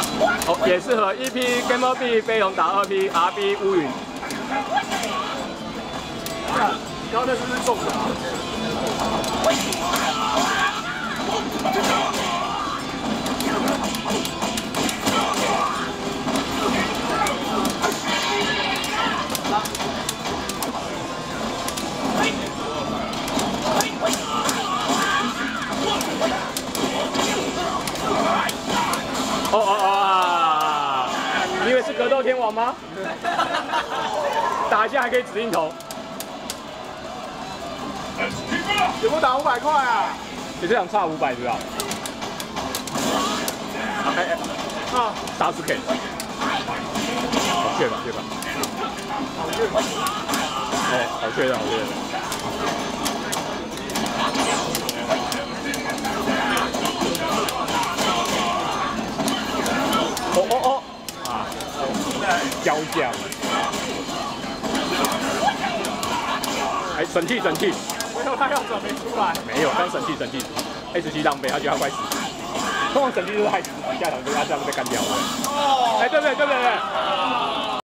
哦，也适合1P Gamer B 飞龙打2P RB 乌云。 然后那是不是中的？ 哦，你以为是格斗天王吗？打一下还可以指定头。 有没有打500块啊？ 你这场差500是吧？30K。好缺吧， 好热。 哦，好缺的，好缺的。啊，交将。哎，神器。 没有，他要转没出来。 没有，刚神器，S7浪费，他觉得他快死。通常神器就是害死，下场就他这样被干掉了。哦，哎，对不对？